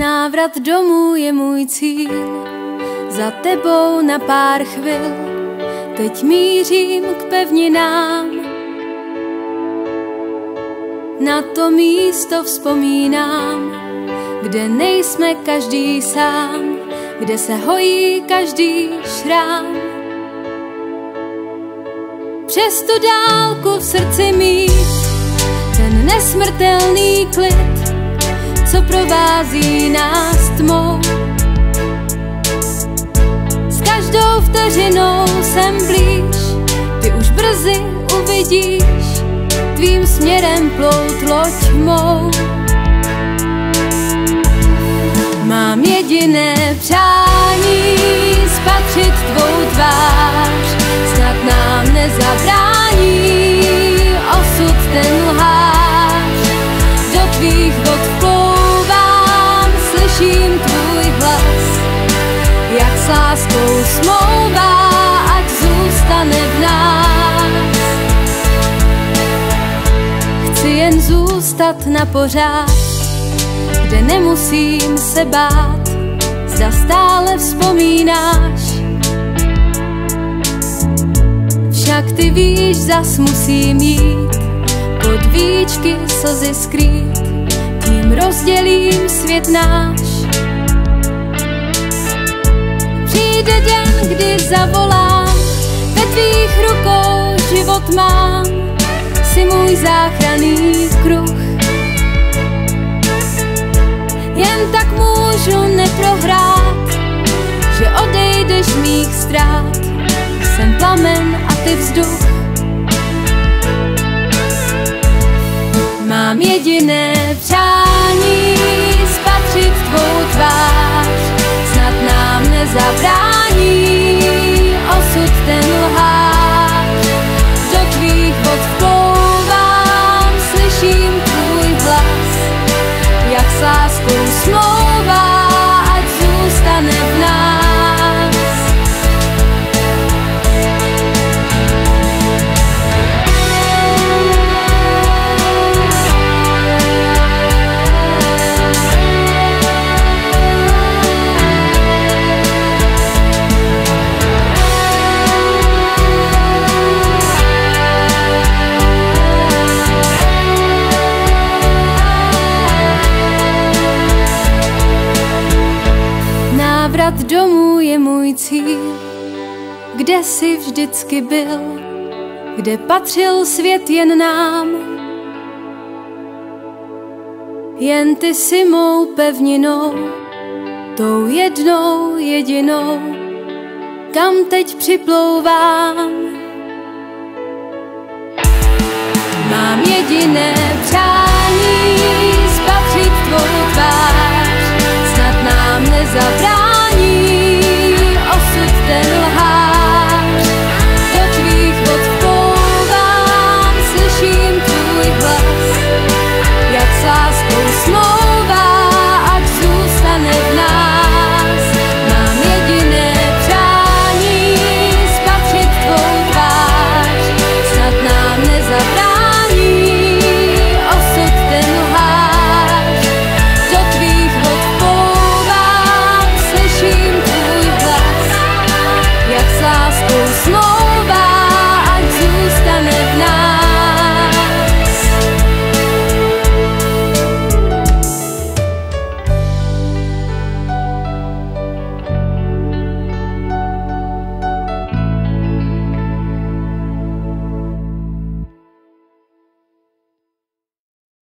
Návrat domů je můj cíl, za tebou na pár chvil, teď mířím k pevninám. Na to místo vzpomínám, kde nejsme každý sám, kde se hojí každý šrám. Přes tu dálku v srdci mít ten nesmrtelný klid, co provází nás tmou. S každou vteřinou jsem blíž, ty už brzy uvidíš tvým směrem plout loď mou. Mám jediné přání, spatřit tvou tvář, snad nám nezabrání osud ten lhář. Do tvých vod vplouvám, slyším tvůj hlas, jak s láskou smlouvá, ať zůstane v nás. Chci jen zůstat na pořád, kde nemusím se bát, zda stále vzpomínáš. Však ty víš, zas musím jít, pod víčky slzy skrýt, tím rozdělím svět náš. Přijde den, kdy zavolám, ve tvých rukou život mám, jsi můj záchranný kruh. Jen tak můžu neprohrát, že odejdeš z mých ztrát. Jsem plamen a ty vzduch. Mám jediné přání, spatřit tvou tvář, snad nám nezabrání osud ten lhář. Do tvých vod vplouvám, slyším tvůj hlas, jak s láskou smlouvá, ať zůstane v nás. Návrat domů je můj cíl, kde jsi vždycky byl, kde patřil svět jen nám. Jen ty jsi mou pevninou, tou jednou jedinou, kam teď připlouvám.